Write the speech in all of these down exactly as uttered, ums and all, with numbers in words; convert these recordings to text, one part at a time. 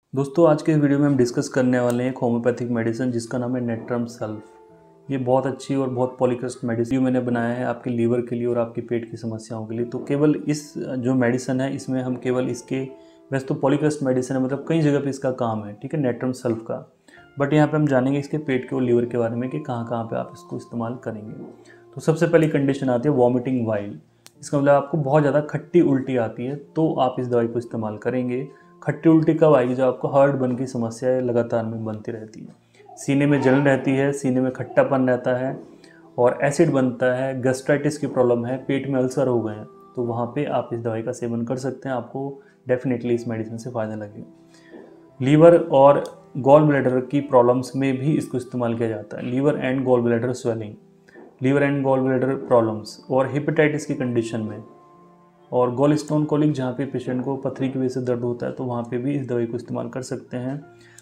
दोस्तों आज के इस वीडियो में हम डिस्कस करने वाले हैं एक होम्योपैथिक मेडिसिन जिसका नाम है नेट्रम सल्फ। ये बहुत अच्छी और बहुत पॉलीकृष्ट मेडिसिन मैंने बनाया है आपके लीवर के लिए और आपके पेट की समस्याओं के लिए। तो केवल इस जो मेडिसिन है इसमें हम केवल इसके, वैसे तो पॉलीकृष्ट मेडिसिन है, मतलब कई जगह पे इसका काम है, ठीक है, नेट्रम सल्फ का। बट यहाँ पे हम जानेंगे इसके पेट के और लीवर के बारे में कि कहाँ कहाँ पे आप इसको इस्तेमाल करेंगे। तो सबसे पहली कंडीशन आती है वॉमिटिंग वाइल। इसका मतलब आपको बहुत ज़्यादा खट्टी उल्टी आती है तो आप इस दवाई को इस्तेमाल करेंगे। खट्टी उल्टी कब आएगी? जब आपको हार्ट बर्न की समस्या लगातार में बनती रहती है, सीने में जलन रहती है, सीने में खट्टापन रहता है और एसिड बनता है, गैस्ट्राइटिस की प्रॉब्लम है, पेट में अल्सर हो गए हैं, तो वहाँ पे आप इस दवाई का सेवन कर सकते हैं। आपको डेफिनेटली इस मेडिसिन से फ़ायदा लगेगा। लीवर और गॉल ब्लैडर की प्रॉब्लम्स में भी इसको इस्तेमाल किया जाता है। Liver and gall bladder swelling, liver and gall bladder problems और हेपेटाइटिस की कंडीशन में, और गॉल स्टोन कोलिक जहाँ पे पेशेंट को पथरी की वजह से दर्द होता है तो वहाँ पे भी इस दवाई को इस्तेमाल कर सकते हैं।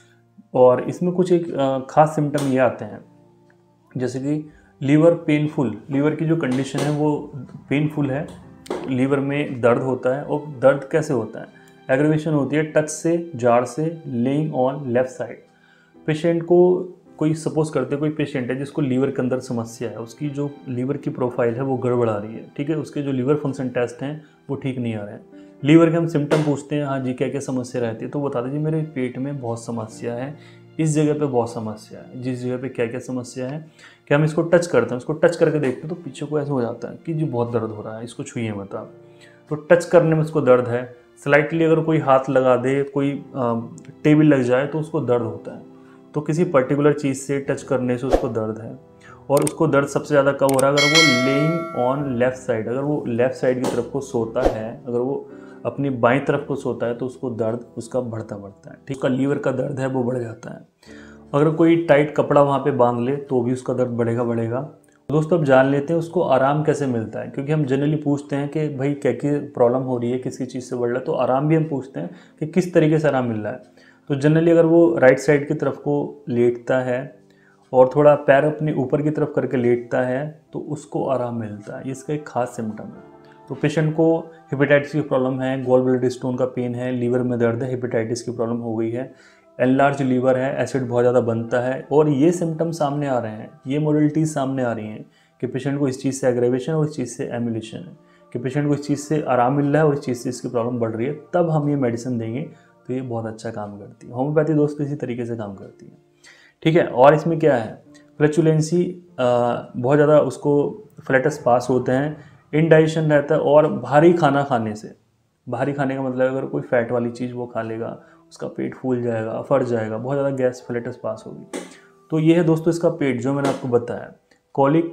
और इसमें कुछ एक खास सिम्टम ये आते हैं, जैसे कि लीवर पेनफुल, लीवर की जो कंडीशन है वो पेनफुल है, लीवर में दर्द होता है। और दर्द कैसे होता है? एग्रीवेशन होती है टच से, जार से, laying on left side. Patient को, कोई सपोज करते हैं कोई पेशेंट है जिसको लीवर के अंदर समस्या है, उसकी जो लीवर की प्रोफाइल है वो गड़बड़ा रही है, ठीक है, उसके जो लीवर फंक्शन टेस्ट हैं वो ठीक नहीं आ रहे हैं। लीवर के हम सिम्टम पूछते हैं, हाँ जी क्या क्या समस्या रहती है, तो बता दीजिए मेरे पेट में बहुत समस्या है, इस जगह पे बहुत समस्या है, जिस जगह पे क्या क्या समस्या है। क्या हम इसको टच करते हैं, उसको टच करके देखते हैं तो पीछे को ऐसा हो जाता है कि जी बहुत दर्द हो रहा है, इसको छुइए मत आप। तो टच करने में उसको दर्द है, स्लाइटली अगर कोई हाथ लगा दे, कोई टेबल लग जाए तो उसको दर्द होता है। तो किसी पर्टिकुलर चीज़ से टच करने से उसको दर्द है। और उसको दर्द सबसे ज़्यादा कब हो रहा है? अगर वो लेइंग ऑन लेफ़्ट साइड, अगर वो लेफ़्ट साइड की तरफ को सोता है, अगर वो अपनी बाईं तरफ को सोता है तो उसको दर्द उसका बढ़ता बढ़ता है, ठीक है, लीवर का दर्द है वो बढ़ जाता है। अगर कोई टाइट कपड़ा वहाँ पे बांध ले तो भी उसका दर्द बढ़ेगा बढ़ेगा दोस्तों अब जान लेते हैं उसको आराम कैसे मिलता है, क्योंकि हम जनरली पूछते हैं कि भाई क्या क्या प्रॉब्लम हो रही है, किसी चीज़ से बढ़ रहा है, तो आराम भी हम पूछते हैं कि किस तरीके से आराम मिल रहा है। तो जनरली अगर वो राइट साइड की तरफ को लेटता है और थोड़ा पैर अपने ऊपर की तरफ करके लेटता है तो उसको आराम मिलता है। इसका एक खास सिम्टम है। तो पेशेंट को हेपेटाइटिस की प्रॉब्लम है, गॉल ब्लैडर स्टोन का पेन है, लीवर में दर्द है, हेपेटाइटिस की प्रॉब्लम हो गई है, एनलार्ज लीवर है, एसिड बहुत ज़्यादा बनता है, और ये सिम्टम सामने आ रहे हैं, ये मॉडलिटीज़ सामने आ रही हैं कि पेशेंट को इस चीज़ से एग्रेवेशन और इस चीज़ से एम्यूलेशन है, कि पेशेंट को इस चीज़ से आराम मिल रहा है और इस चीज़ से इसकी प्रॉब्लम बढ़ रही है, तब हम ये मेडिसिन देंगे तो ये बहुत अच्छा काम करती है। होम्योपैथी दोस्तों इसी तरीके से काम करती है, ठीक है। और इसमें क्या है, फ्लैचुलेंसी बहुत ज़्यादा, उसको फ्लैटस पास होते हैं, इनडाइजेशन रहता है, और भारी खाना खाने से, भारी खाने का मतलब अगर कोई फैट वाली चीज़ वो खा लेगा उसका पेट फूल जाएगा, अफर जाएगा, बहुत ज़्यादा गैस फ्लैटस पास होगी। तो ये है दोस्तों इसका पेट जो मैंने आपको बताया। कॉलिक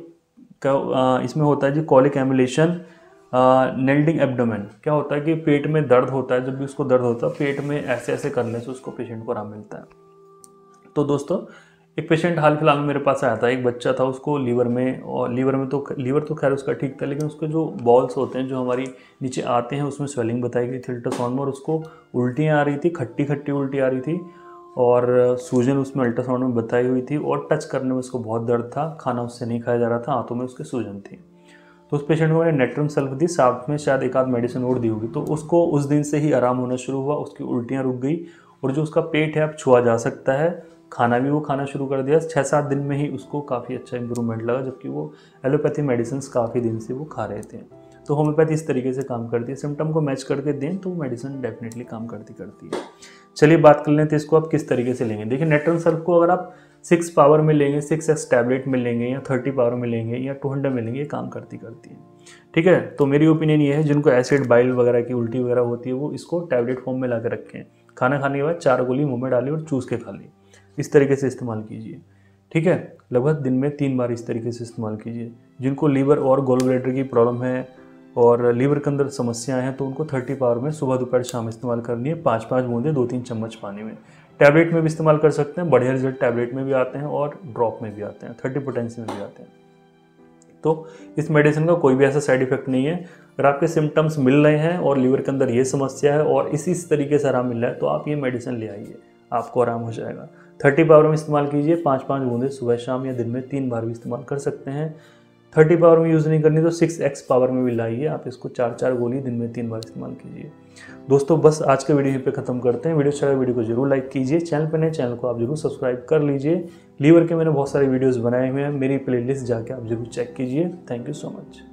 का इसमें होता है जी कॉलिक एमुलेशन, नेल्डिंग एब्डोमेन। क्या होता है कि पेट में दर्द होता है, जब भी उसको दर्द होता है पेट में ऐसे ऐसे करने से उसको पेशेंट को आराम मिलता है। तो दोस्तों एक पेशेंट हाल फिलहाल में मेरे पास आया था, एक बच्चा था, उसको लीवर में, और लीवर में तो लीवर तो खैर उसका ठीक था, लेकिन उसके जो बॉल्स होते हैं जो हमारी नीचे आते हैं उसमें स्वेलिंग बताई गई थी अल्ट्रासाउंड में, और उसको उल्टियाँ आ रही थी, खट्टी खट्टी उल्टी आ रही थी, और सूजन उसमें अल्ट्रासाउंड में बताई हुई थी, और टच करने में उसको बहुत दर्द था, खाना उससे नहीं खाया जा रहा था, हाथों में उसके सूजन थी। तो उस पेशेंट को मैंने नेट्रम सल्फ दी, साथ में शायद एक आध मेडिसिन और दी होगी, तो उसको उस दिन से ही आराम होना शुरू हुआ, उसकी उल्टियाँ रुक गई, और जो उसका पेट है अब छुआ जा सकता है, खाना भी वो खाना शुरू कर दिया। छः सात दिन में ही उसको काफ़ी अच्छा इंप्रूवमेंट लगा, जबकि वो एलोपैथी मेडिसिन काफ़ी दिन से वो खा रहे थे। तो होम्योपैथी इस तरीके से काम करती है, सिम्टम को मैच करके दें तो मेडिसिन डेफिनेटली काम करती करती है। चलिए बात कर लेते हैं इसको आप किस तरीके से लेंगे। देखिए नेट्रम सल्फ को अगर आप सिक्स पावर में लेंगे, सिक्स एक्स टैबलेट में लेंगे, या थर्टी पावर में लेंगे, या टू हंड्रेड में लेंगे, ये काम करती करती है, ठीक है। तो मेरी ओपिनियन ये है, जिनको एसिड बाइल वगैरह की उल्टी वगैरह होती है वो इसको टैबलेट फॉर्म में ला के रखें, खाना खाने के बाद चार गोली मुँह में डाली और चूस के खा ली, इस तरीके से इस्तेमाल कीजिए, ठीक है। लगभग दिन में तीन बार इस तरीके से इस्तेमाल कीजिए। जिनको लीवर और गॉल ब्लैडर की प्रॉब्लम है और लीवर के अंदर समस्याएं हैं तो उनको थर्टी पावर में सुबह दोपहर शाम इस्तेमाल करनी है, पाँच पाँच बूंदे दो तीन चम्मच पानी में। टैबलेट में भी इस्तेमाल कर सकते हैं, बढ़िया रिजल्ट टैबलेट में भी आते हैं और ड्रॉप में भी आते हैं, थर्टी पोटेंसी में भी आते हैं। तो इस मेडिसिन का कोई भी ऐसा साइड इफेक्ट नहीं है। अगर आपके सिम्टम्स मिल रहे हैं और लीवर के अंदर ये समस्या है और इसी तरीके से आराम मिल रहा है तो आप ये मेडिसिन ले आइए, आपको आराम हो जाएगा। थर्टी पावर में इस्तेमाल कीजिए, पाँच पाँच बूंदे सुबह शाम या दिन में तीन बार भी इस्तेमाल कर सकते हैं। थर्टी पावर में यूज़ नहीं करनी तो सिक्स एक्स पावर में भी लाइए। आप इसको चार चार गोली दिन में तीन बार इस्तेमाल कीजिए। दोस्तों बस आज का वीडियो यहीं पे ख़त्म करते हैं। वीडियो अच्छा लगा वीडियो को जरूर लाइक कीजिए। चैनल पर नए चैनल को आप जरूर सब्सक्राइब कर लीजिए। लीवर के मैंने बहुत सारे वीडियोज़ बनाए हुए हैं, मेरी प्ले लिस्ट जाके आप जरूर चेक कीजिए। Thank you so much.